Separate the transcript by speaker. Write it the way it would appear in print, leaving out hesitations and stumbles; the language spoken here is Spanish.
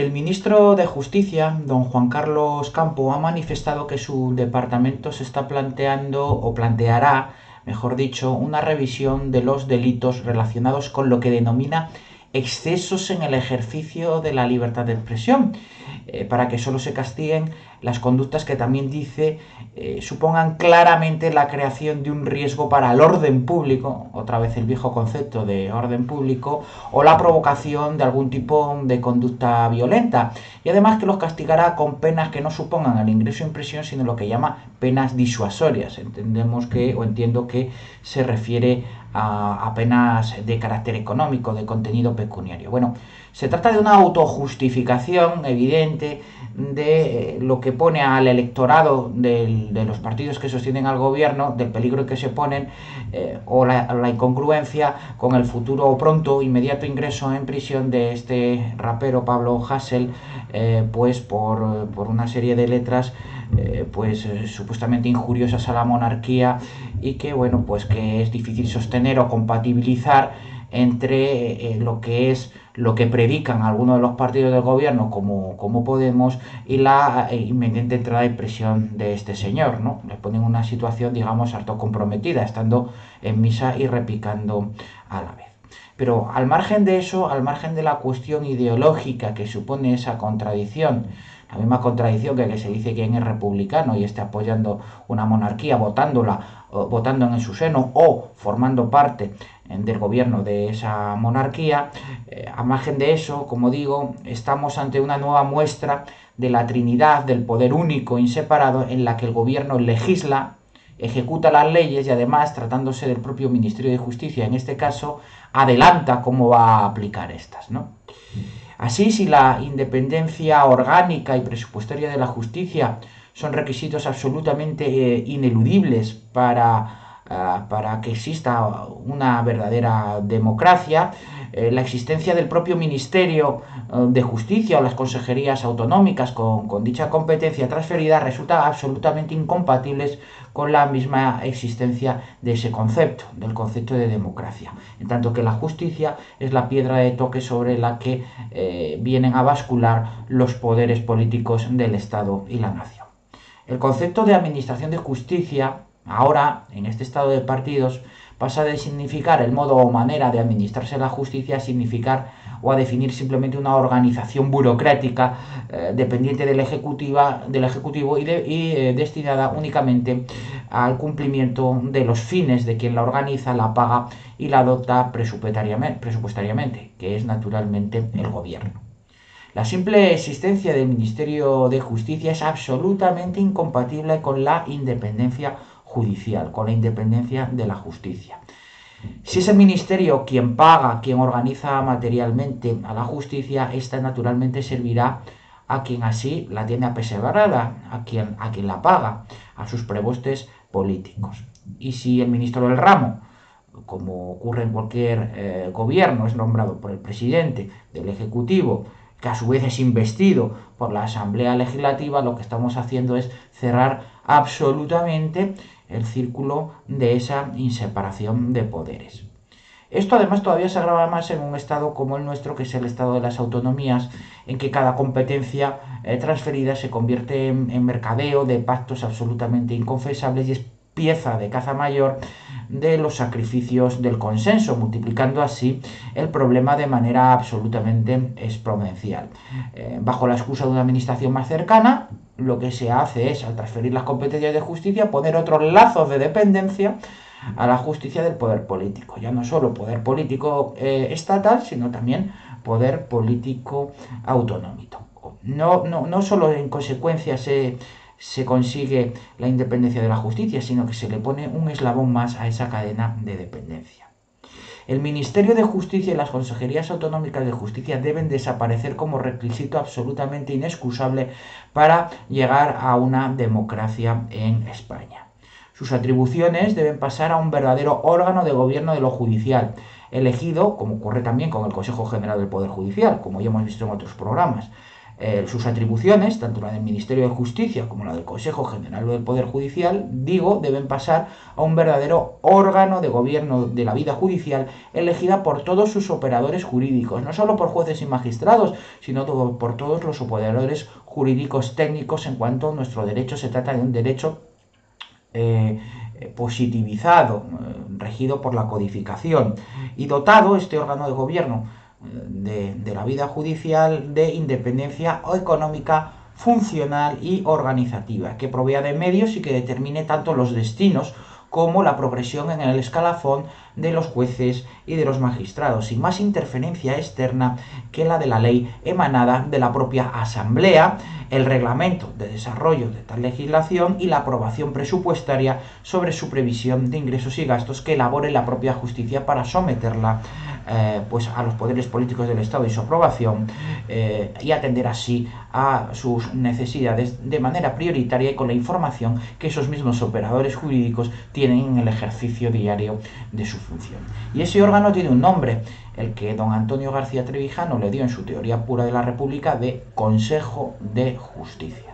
Speaker 1: El ministro de Justicia, don Juan Carlos Campo, ha manifestado que su departamento se está planteando, o planteará, mejor dicho, una revisión de los delitos relacionados con lo que denomina excesos en el ejercicio de la libertad de expresión, para que solo se castiguen las conductas que también dice supongan claramente la creación de un riesgo para el orden público, otra vez el viejo concepto de orden público, o la provocación de algún tipo de conducta violenta, y además que los castigará con penas que no supongan el ingreso en prisión, sino lo que llama penas disuasorias. Entiendo que se refiere a penas de carácter económico, de contenido pecuniario. Bueno, se trata de una autojustificación evidente de lo que pone al electorado de los partidos que sostienen al gobierno, del peligro en que se ponen, o la incongruencia con el futuro o pronto, inmediato ingreso en prisión de este rapero Pablo Hasél, pues por una serie de letras supuestamente injuriosas a la monarquía, y que bueno, pues que es difícil sostener o compatibilizar entre lo que predican algunos de los partidos del gobierno como Podemos y la inminente entrada en prisión de este señor, ¿no? Le ponen una situación, digamos, harto comprometida, estando en misa y repicando a la vez. Pero al margen de eso, al margen de la cuestión ideológica que supone esa contradicción, la misma contradicción que se dice quien es republicano y esté apoyando una monarquía, votando en su seno o formando parte del gobierno de esa monarquía, a margen de eso, como digo, estamos ante una nueva muestra de la Trinidad del poder único, inseparado, en la que el gobierno legisla, ejecuta las leyes y además, tratándose del propio Ministerio de Justicia, en este caso, adelanta cómo va a aplicar estas, ¿no? Así, si la independencia orgánica y presupuestaria de la justicia son requisitos absolutamente ineludibles para que exista una verdadera democracia, la existencia del propio Ministerio de Justicia o las consejerías autonómicas con dicha competencia transferida resulta absolutamente incompatibles con la misma existencia de ese concepto, del concepto de democracia, en tanto que la justicia es la piedra de toque sobre la que vienen a bascular los poderes políticos del Estado y la nación. El concepto de administración de justicia, ahora, en este estado de partidos, pasa de significar el modo o manera de administrarse la justicia a significar o a definir simplemente una organización burocrática dependiente del Ejecutivo y destinada únicamente al cumplimiento de los fines de quien la organiza, la paga y la adopta presupuestariamente, que es naturalmente el gobierno. La simple existencia del Ministerio de Justicia es absolutamente incompatible con la independencia judicial, con la independencia de la justicia. Si es el ministerio quien paga, quien organiza materialmente a la justicia, esta naturalmente servirá a quien así la tiene apesebrada, a quien la paga, a sus prebostes políticos. Y si el ministro del ramo, como ocurre en cualquier gobierno, es nombrado por el presidente del Ejecutivo, que a su vez es investido por la Asamblea Legislativa, lo que estamos haciendo es cerrar absolutamente el círculo de esa inseparación de poderes. Esto además todavía se agrava más en un estado como el nuestro, que es el estado de las autonomías, en que cada competencia transferida se convierte en mercadeo de pactos absolutamente inconfesables y es pieza de caza mayor de los sacrificios del consenso, multiplicando así el problema de manera absolutamente exponencial. Bajo la excusa de una administración más cercana, lo que se hace es, al transferir las competencias de justicia, poner otros lazos de dependencia a la justicia del poder político. Ya no solo poder político estatal, sino también poder político autonómico. No solo en consecuencia se consigue la independencia de la justicia, sino que se le pone un eslabón más a esa cadena de dependencia. El Ministerio de Justicia y las Consejerías Autonómicas de Justicia deben desaparecer como requisito absolutamente inexcusable para llegar a una democracia en España. Sus atribuciones deben pasar a un verdadero órgano de gobierno de lo judicial, elegido, como ocurre también con el Consejo General del Poder Judicial, como ya hemos visto en otros programas, sus atribuciones, tanto la del Ministerio de Justicia como la del Consejo General del Poder Judicial, deben pasar a un verdadero órgano de gobierno de la vida judicial elegida por todos sus operadores jurídicos, no solo por jueces y magistrados, sino por todos los operadores jurídicos técnicos, en cuanto nuestro derecho se trata de un derecho positivizado, regido por la codificación, y dotado este órgano de gobierno de la vida judicial de independencia económica, funcional y organizativa, que provea de medios y que determine tanto los destinos como la progresión en el escalafón de los jueces y de los magistrados, sin más interferencia externa que la de la ley emanada de la propia Asamblea, el reglamento de desarrollo de tal legislación y la aprobación presupuestaria sobre su previsión de ingresos y gastos que elabore la propia justicia para someterla pues a los poderes políticos del Estado y su aprobación, y atender así a sus necesidades de manera prioritaria y con la información que esos mismos operadores jurídicos tienen en el ejercicio diario de su función. Y ese órgano tiene un nombre, el que don Antonio García Trevijano le dio en su Teoría Pura de la República, de Consejo de Justicia.